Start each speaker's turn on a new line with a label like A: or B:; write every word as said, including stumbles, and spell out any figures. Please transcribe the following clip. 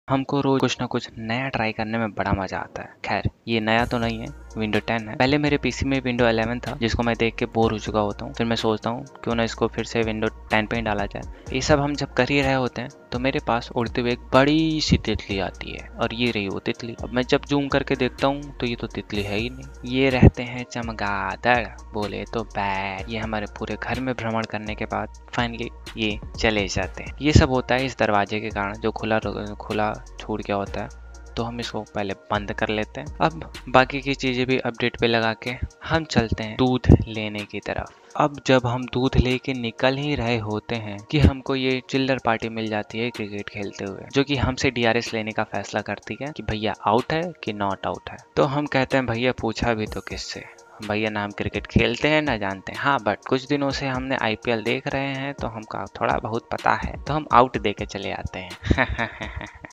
A: हमको रोज कुछ ना कुछ नया ट्राई करने में बड़ा मजा आता है। खैर ये नया तो नहीं है, विंडो टेन है। पहले मेरे पीसी में विंडो इलेवन था जिसको मैं देख के बोर हो चुका होता हूँ। फिर मैं सोचता हूँ क्यों ना इसको फिर से विंडो टेन पे ही डाला जाए। ये सब हम जब कर ही रहे होते हैं तो मेरे पास उड़ते हुए एक बड़ी सी तितली आती है और ये रही वो तितली। अब मैं जब जूम करके देखता हूँ तो ये तो तितली है ही नहीं। ये रहते हैं चमगादड़, बोले तो बैट। ये हमारे पूरे घर में भ्रमण करने के बाद फाइनली ये चले जाते हैं। ये सब होता है इस दरवाजे के कारण जो खुला खुला छूट गया होता है, तो हम इसको पहले बंद कर लेते हैं। अब बाकी की चीजें भी अपडेट पे लगा के हम चलते हैं दूध लेने की तरफ। अब जब हम दूध लेके निकल ही रहे होते हैं कि हमको ये चिल्लर पार्टी मिल जाती है क्रिकेट खेलते हुए, जो कि हमसे डीआरएस लेने का फैसला करती है कि भैया आउट है कि नॉट आउट है। तो हम कहते हैं भैया पूछा भी तो किससे, भैया ना हम क्रिकेट खेलते हैं ना जानते हैं। हाँ बट कुछ दिनों से हमने आईपीएल देख रहे हैं तो हमका थोड़ा बहुत पता है, तो हम आउट दे के चले आते हैं।